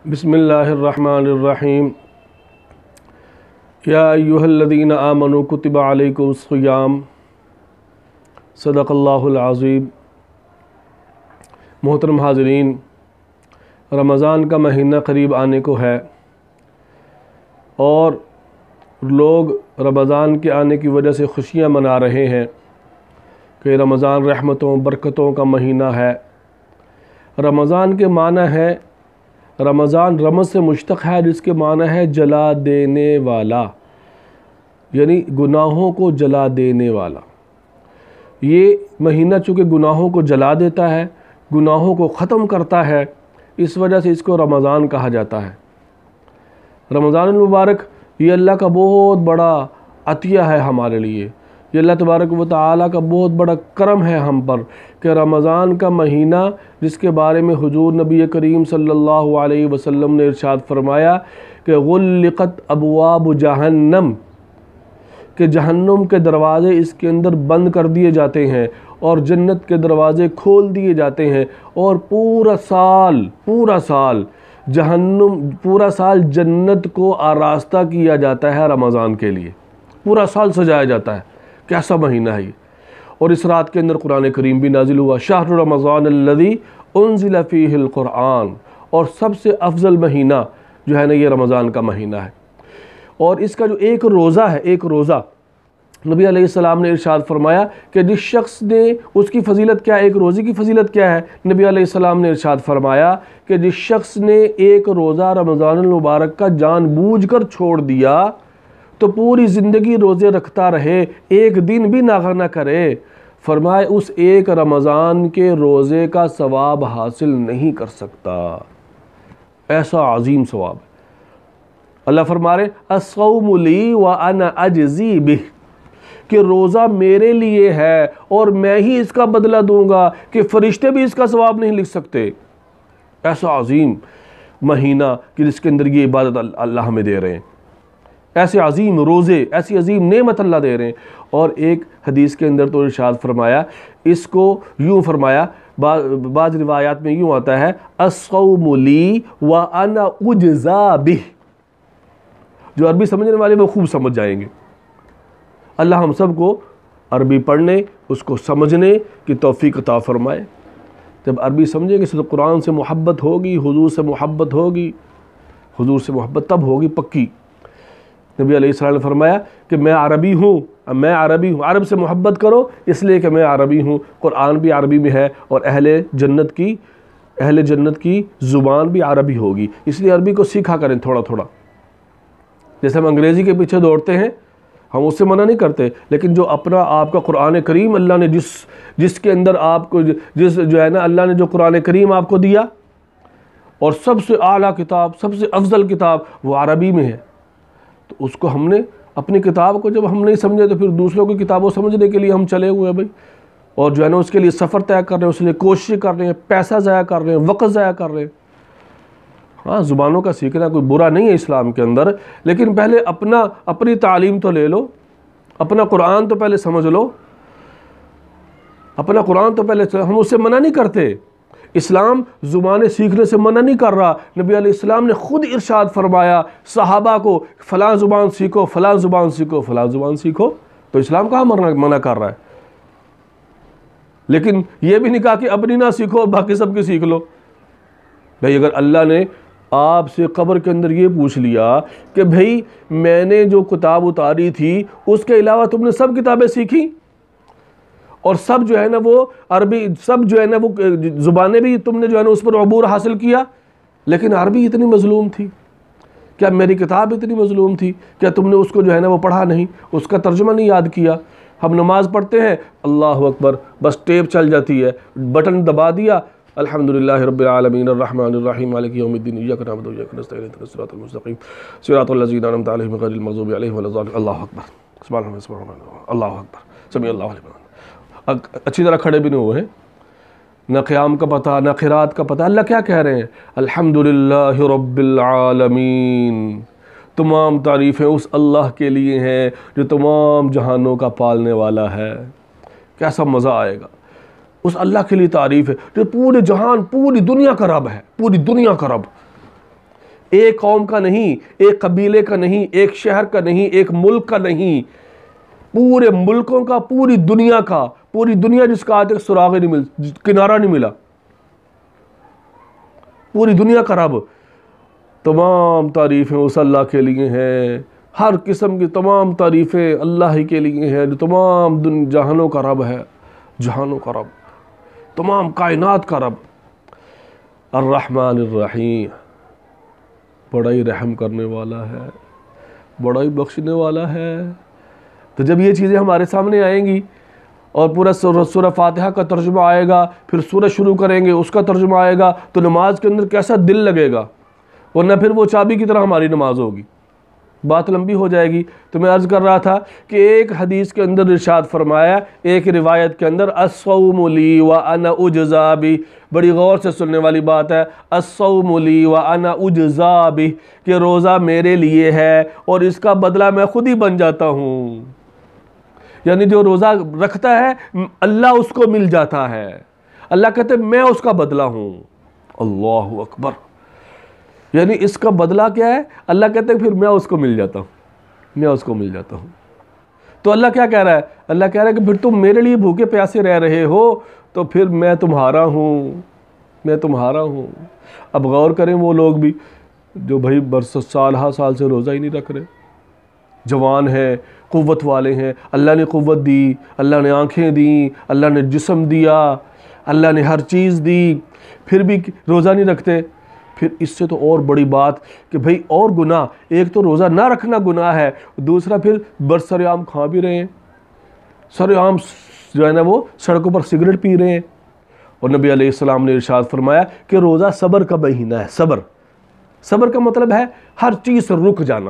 بسم اللہ الرحمن الرحیم یا ایہا الذین آمنوا کتب علیکم الصیام صدق اللہ العظیم۔ محترم حاضرین، رمضان کا مہینہ قریب آنے کو ہے اور لوگ رمضان کے آنے کی وجہ سے خوشیاں منا رہے ہیں کہ رمضان رحمتوں برکتوں کا مہینہ ہے۔ رمضان کے معنی ہے، رمضان رمض سے مشتق ہے جس کے معنی ہے جلا دینے والا، یعنی گناہوں کو جلا دینے والا۔ یہ مہینہ چونکہ گناہوں کو جلا دیتا ہے، گناہوں کو ختم کرتا ہے، اس وجہ سے اس کو رمضان کہا جاتا ہے۔ رمضان المبارک یہ اللہ کا بہت بڑا عطیہ ہے ہمارے لیے، یہ اللہ تبارک و تعالیٰ کا بہت بڑا کرم ہے ہم پر کہ رمضان کا مہینہ جس کے بارے میں حضور نبی کریم صلی اللہ علیہ وسلم نے ارشاد فرمایا کہ غلقت ابواب جہنم، کہ جہنم کے دروازے اس کے اندر بند کر دیے جاتے ہیں اور جنت کے دروازے کھول دیے جاتے ہیں، اور پورا سال جنت کو آراستہ کیا جاتا ہے رمضان کے لیے، پورا سال سجایا جاتا ہے۔ کیسا مہینہ ہے یہ! اور اس رات کے اندر قرآن کریم بھی نازل ہوا، شہر رمضان الذی انزل فیہ القرآن، اور سب سے افضل مہینہ جو ہے نا یہ رمضان کا مہینہ ہے۔ اور اس کا جو ایک روزہ نبی علیہ السلام نے ارشاد فرمایا کہ جس شخص نے، اس کی فضیلت کیا ہے، ایک روزے کی فضیلت کیا ہے؟ نبی علیہ السلام نے ارشاد فرمایا کہ جس شخص نے ایک روزہ رمضان المبارک کا جان بوجھ کر چھوڑ دیا تو پوری زندگی روزے رکھتا رہے، ایک دن بھی نہ کرے، فرمائے اس ایک رمضان کے روزے کا ثواب حاصل نہیں کر سکتا۔ ایسا عظیم ثواب ہے۔ اللہ فرما رہے الصوم لی وانا اجزی بہ، کہ روزہ میرے لیے ہے اور میں ہی اس کا بدلہ دوں گا، کہ فرشتے بھی اس کا ثواب نہیں لکھ سکتے۔ ایسا عظیم مہینہ کہ جس کے اندر یہ عبادت اللہ ہمیں دے رہے ہیں، ایسے عظیم روزے، ایسی عظیم نعمت اللہ دے رہے ہیں۔ اور ایک حدیث کے اندر تو ارشاد فرمایا، اس کو یوں فرمایا، بعض روایات میں یوں آتا ہے الصوم لی وانا اجزا بہ۔ جو عربی سمجھنے والے وہ خوب سمجھ جائیں گے۔ اللہ ہم سب کو عربی پڑھنے، اس کو سمجھنے کی توفیق عطا فرمائے۔ جب عربی سمجھیں گے تو قرآن سے محبت ہوگی، حضور سے محبت ہوگی، حضور سے محبت تب ہوگی پکی۔ نبی علیہ السلام نے فرمایا کہ میں عربی ہوں، عرب سے محبت کرو اس لیے کہ میں عربی ہوں۔ قرآن بھی عربی میں ہے اور اہل جنت کی زبان بھی عربی ہوگی، اس لیے عربی کو سیکھا کریں تھوڑا تھوڑا۔ جیسے ہم انگریزی کے پیچھے دوڑتے ہیں، ہم اس سے منع نہیں کرتے، لیکن جو اپنا آپ کا قرآن کریم اللہ نے جس کے اندر آپ کو جو ہے نا اللہ نے جو قرآن کریم آپ کو دیا، اور سب سے اعلیٰ کتاب، سب سے افضل کتاب وہ عربی میں ہے، تو اس کو ہم نے اپنی کتاب کو جب ہم نہیں سمجھے تو پھر دوسروں کی کتابوں سمجھنے کے لیے ہم چلے ہوئے ہیں بھائی، اور جو ہے نا اس کے لیے سفر طے کر رہے ہیں، اس لیے کوشش کر رہے ہیں، پیسہ ضائع کر رہے ہیں، وقت ضائع کر رہے ہیں۔ ہاں، زبانوں کا سیکھنا کوئی برا نہیں ہے اسلام کے اندر، لیکن پہلے اپنی تعلیم تو لے لو، اپنا قرآن تو پہلے سمجھ لو، اپنا قرآن تو پہلے، ہم اس سے منع نہیں کرتے، اسلام زبانیں سیکھنے سے منع نہیں کر رہا۔ نبی علیہ السلام نے خود ارشاد فرمایا صحابہ کو فلاں زبان سیکھو، فلاں زبان سیکھو، فلاں زبان سیکھو، تو اسلام کہاں منع کر رہا ہے؟ لیکن یہ بھی نہیں کہا کہ اپنی نہ سیکھو باقی سب کی سیکھ لو۔ بھئی اگر اللہ نے آپ سے قبر کے اندر یہ پوچھ لیا کہ بھئی میں نے جو کتاب اتاری تھی اس کے علاوہ تم نے سب کتابیں سیکھی، اور سب جو ہے نا وہ عربی، سب جو ہے نا وہ زبانیں بھی تم نے جو ہے نا اس پر عبور حاصل کیا، لیکن عربی اتنی مظلوم تھی، کیا میری کتاب اتنی مظلوم تھی؟ کیا تم نے اس کو جو ہے نا وہ پڑھا نہیں، اس کا ترجمہ نہیں یاد کیا؟ ہم نماز پڑھتے ہیں، اللہ اکبر، بس ٹیپ چل جاتی ہے، بٹن دبا دیا، الحمدللہ رب العالمین الرحمن الرحیم مالک یوم الدین ایاک نعبد و ایاک نستعین اہدنا الصراط المستقیم صراط الذین انعمت علیہم غیر المغضوب علیہم ولا الضالین۔ اللہ اکبر، سبحان اللہ، سبحان اللہ، اللہ اکبر، سمیع اللہ لمن۔ اچھی طرح کھڑے بھی نہیں ہوئے ہیں، نہ قیام کا پتہ نہ قرات کا پتہ۔ اللہ کیا کہہ رہے ہیں؟ الحمدللہ رب العالمین، تمام تعریفیں اس اللہ کے لیے ہیں جو تمام جہانوں کا پالنے والا ہے۔ کیسا مزہ آئے گا! اس اللہ کے لیے تعریف ہے جو پورے جہان، پوری دنیا کا رب ہے، پوری دنیا کا رب۔ ایک قوم کا نہیں، ایک قبیلے کا نہیں، ایک شہر کا نہیں، ایک ملک کا نہیں، پورے ملکوں کا، پوری دنیا کا، پوری دنیا جس کا آج تک سراغ نہیں مل، کنارہ نہیں ملا، پوری دنیا کا رب۔ تمام تعریفیں اس اللہ کے لیے ہیں، ہر قسم کی تمام تعریفیں اللہ ہی کے لیے ہیں، جو تمام جہانوں کا رب ہے، جہانوں کا رب، تمام کائنات کا رب۔ الرحمن الرحیم، بڑا ہی رحم کرنے والا ہے، بڑا ہی بخشنے والا ہے۔ تو جب یہ چیزیں ہمارے سامنے آئیں گی اور پورا سورہ فاتحہ کا ترجمہ آئے گا، پھر سورہ شروع کریں گے اس کا ترجمہ آئے گا، تو نماز کے اندر کیسا دل لگے گا، ورنہ پھر وہ چابی کی طرح ہماری نماز ہوگی، بات لمبی ہو جائے گی۔ تو میں عرض کر رہا تھا کہ ایک حدیث کے اندر ارشاد فرمایا، ایک روایت کے اندر الصوم لی وانا اجزا بہ، بڑی غور سے سننے والی بات ہے، الصوم لی وانا اجزا بہ، کہ روزہ میرے لیے ہے اور اس کا بدلہ میں خود ہی بن جاتا ہوں۔ یعنی جو روزہ رکھتا ہے اللہ اس کو مل جاتا ہے، اللہ کہتے ہیں میں اس کا بدلہ ہوں۔ اللہ اکبر، یعنی اس کا بدلہ کیا ہے؟ اللہ کہتے ہیں پھر میں اس کو مل جاتا ہوں، میں اس کو مل جاتا ہوں۔ تو اللہ کیا کہہ رہا ہے؟ اللہ کہہ رہا ہے کہ پھر تم میرے لیے بھوکے پیاسے رہ رہے ہو تو پھر میں تمہارا ہوں، میں تمہارا ہوں۔ اب غور کریں وہ لوگ بھی جو بھائی سالہ سال سے روزہ ہی نہیں رکھ رہے، جوان ہیں، قوت والے ہیں، اللہ نے قوت دی، اللہ نے آنکھیں دیں، اللہ نے جسم دیا، اللہ نے ہر چیز دی، پھر بھی روزہ نہیں رکھتے۔ پھر اس سے تو اور بڑی بات کہ بھئی اور گناہ، ایک تو روزہ نہ رکھنا گناہ ہے، دوسرا پھر برسر عام کھا بھی رہے ہیں، سر عام جو ہے نا وہ سڑکوں پر سگریٹ پی رہے ہیں۔ اور نبی علیہ السلام نے ارشاد فرمایا کہ روزہ صبر کا مہینہ ہے۔ صبر، صبر کا مطلب ہے ہر چیز سے رک جانا،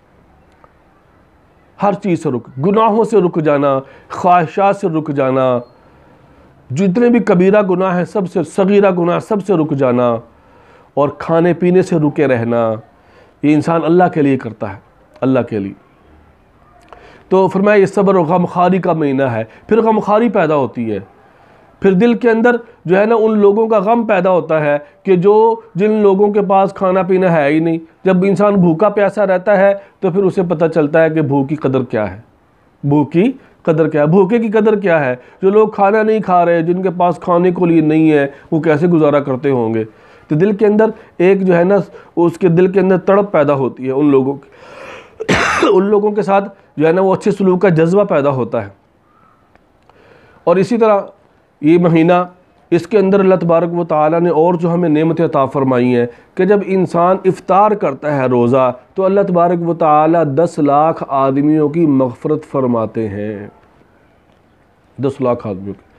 ہر چیز سے رک، گناہوں سے رک جانا، خواہشات سے رک جانا، جتنے بھی کبیرہ گناہ ہیں سب سے، صغیرہ گناہ سب سے رک جانا، اور کھانے پینے سے رکے رہنا۔ یہ انسان اللہ کے لیے کرتا ہے، اللہ کے لیے۔ تو فرمایا یہ صبر و غمخواری کا مہینہ ہے۔ پھر غمخواری پیدا ہوتی ہے، پھر دل کے اندر جو ہے نا ان لوگوں کا غم پیدا ہوتا ہے کہ جن لوگوں کے پاس کھانا پینا ہے ہی نہیں۔ جب انسان بھوکا پیاسا رہتا ہے تو پھر اسے پتہ چلتا ہے کہ بھوک کی قدر کیا ہے، بھوک کی قدر کیا ہے، بھوکے کی قدر کیا ہے۔ جو لوگ کھانا نہیں کھا رہے، جن کے پاس کھانے کو لیے نہیں ہے، وہ کیسے گزارا کرتے ہوں گے۔ تو دل کے اندر ایک جو ہے نا اس کے دل کے اندر تڑپ پیدا ہوتی ہے ان لوگوں کی، ان لوگوں کے ساتھ جو ہے نا وہ اچھے سلوک کا جذبہ پیدا ہوتا ہے۔ اور اسی طرح یہ مہینہ، اس کے اندر اللہ تبارک و تعالیٰ نے اور جو ہمیں نعمتیں عطا فرمائی ہیں کہ جب انسان افطار کرتا ہے روزہ تو اللہ تبارک و تعالیٰ 10 لاکھ آدمیوں کی مغفرت فرماتے ہیں، 10 لاکھ آدمیوں کی۔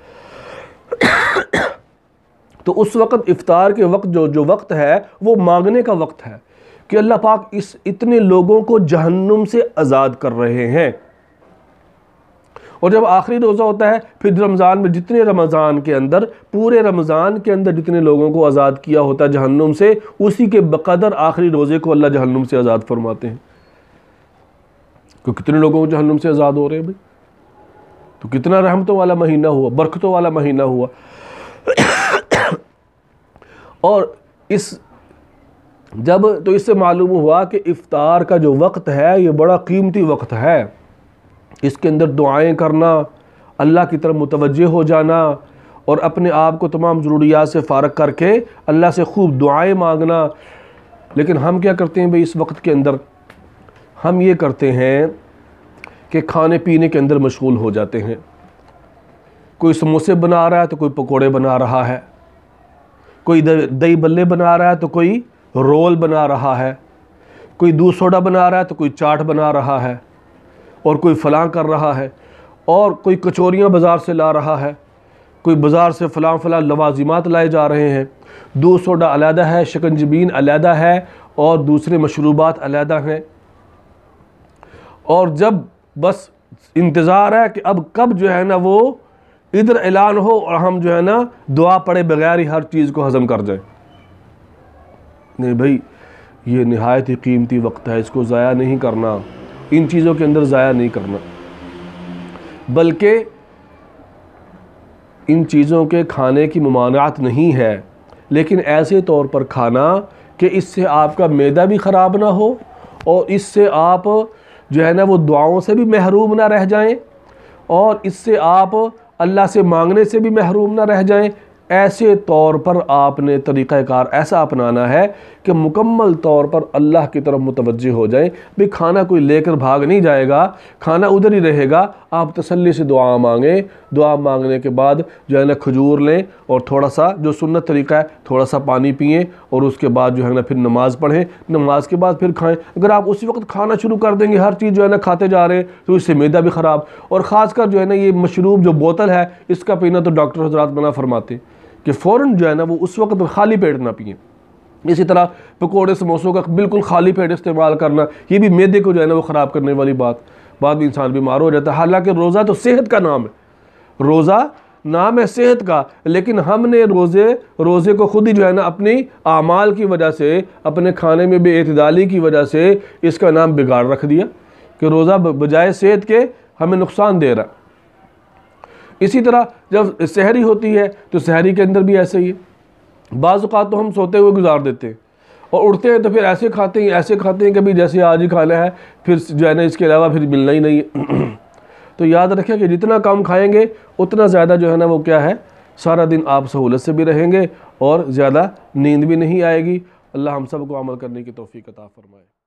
تو اس وقت افطار کے وقت جو وقت ہے وہ مانگنے کا وقت ہے کہ اللہ پاک اتنے لوگوں کو جہنم سے آزاد کر رہے ہیں۔ اور جب آخری روزہ ہوتا ہے پھر رمضان میں جتنے رمضان کے اندر، پورے رمضان کے اندر جتنے لوگوں کو آزاد کیا ہوتا ہے جہنم سے، اسی کے بقدر آخری روزے کو اللہ جہنم سے آزاد فرماتے ہیں۔ تو کتنے لوگوں کو جہنم سے آزاد ہو رہے ہیں بھائی؟ تو کتنا رحمتوں والا مہینہ ہوا، برکتوں والا مہینہ ہوا۔ اور اس سے معلوم ہوا کہ افطار کا جو وقت ہے یہ بڑا قیمتی وقت ہے۔ اس کے اندر دعائیں کرنا، اللہ کی طرف متوجہ ہو جانا اور اپنے آپ کو تمام ضروریات سے فارغ کر کے اللہ سے خوب دعائیں مانگنا۔ لیکن ہم کیا کرتے ہیں بھئی اس وقت کے اندر؟ ہم یہ کرتے ہیں کہ کھانے پینے کے اندر مشغول ہو جاتے ہیں۔ کوئی سموسے بنا رہا ہے تو کوئی پکوڑے بنا رہا ہے، کوئی دہی بلے بنا رہا ہے تو کوئی رول بنا رہا ہے، کوئی دودھ سوڈا بنا رہا ہے تو کوئی چاٹ بنا رہا ہے، اور کوئی فلاں کر رہا ہے، اور کوئی کچوریاں بازار سے لا رہا ہے، کوئی بازار سے فلاں لوازمات لائے جا رہے ہیں۔ دودھ سوڈا علیحدہ ہے، شکنجبین علیحدہ ہے، اور دوسرے مشروبات علیحدہ ہیں۔ اور جب بس انتظار ہے کہ اب کب جو ہے نا وہ ادھر اعلان ہو اور ہم جو ہے نا دعا پڑے بغیر ہی ہر چیز کو ہضم کر جائیں۔ نہیں بھائی، یہ نہایت ہی قیمتی وقت ہے، اس کو ضائع نہیں کرنا، ان چیزوں کے اندر ضائع نہیں کرنا، بلکہ ان چیزوں کے کھانے کی ممانعت نہیں ہے، لیکن ایسے طور پر کھانا کہ اس سے آپ کا معدہ بھی خراب نہ ہو اور اس سے آپ جو ہے نا وہ دعاؤں سے بھی محروم نہ رہ جائیں اور اس سے آپ اللہ سے مانگنے سے بھی محروم نہ رہ جائیں۔ ایسے طور پر آپ نے طریقہ کار ایسا اپنانا ہے کہ مکمل طور پر اللہ کی طرف متوجہ ہو جائیں۔ بھی کھانا کوئی لے کر بھاگ نہیں جائے گا، کھانا ادھر ہی رہے گا، آپ تسلی سے دعا مانگیں، دعا مانگنے کے بعد جو ہے نا کھجور لیں اور تھوڑا سا جو سنت طریقہ ہے تھوڑا سا پانی پئیں اور اس کے بعد جو ہے نا پھر نماز پڑھیں، نماز کے بعد پھر کھائیں۔ اگر آپ اسی وقت کھانا شروع کر دیں گے، ہر چیز جو ہے نا کھاتے جا رہے ہیں تو اس سے معدہ بھی خراب، اور خاص کر جو ہے نا یہ مشروب جو بوتل ہے اس کا پینا تو ڈاکٹر حضرات منع فرماتے ہیں کہ فوراً جو ہے نا وہ اس وقت خالی پیٹ نہ پئیں۔ اسی طرح پکوڑے سموسوں کا بالکل خالی پیٹ استعمال کرنا، یہ بھی معدے کو جو ہے نا وہ خراب کرنے والی بعد میں انسان بیمار ہو جاتا ہے۔ حالانکہ روزہ تو صحت کا نام ہے، روزہ نام ہے صحت کا، لیکن ہم نے روزے کو خود ہی جو ہے نا اپنی اعمال کی وجہ سے، اپنے کھانے میں بے اعتدالی کی وجہ سے اس کا نام بگاڑ رکھ دیا کہ روزہ بجائے صحت کے ہمیں نقصان دے رہا ہے۔ اسی طرح جب سحری ہوتی ہے تو سحری کے اندر بھی ایسے ہی ہے، بعض اوقات تو ہم سوتے ہوئے گزار دیتے ہیں اور اٹھتے ہیں تو پھر ایسے کھاتے ہیں کہ بھی جیسے آج ہی کھانا ہے، پھر جو ہے نا اس کے علاوہ پھر ملنا ہی نہیں ہے۔ تو یاد رکھیں کہ جتنا کم کھائیں گے اتنا زیادہ جو ہے نا وہ کیا ہے، سارا دن آپ سہولت سے بھی رہیں گے اور زیادہ نیند بھی نہیں آئے گی۔ اللہ ہم سب کو عمل کرنے کی توفیق عطا فرمائے۔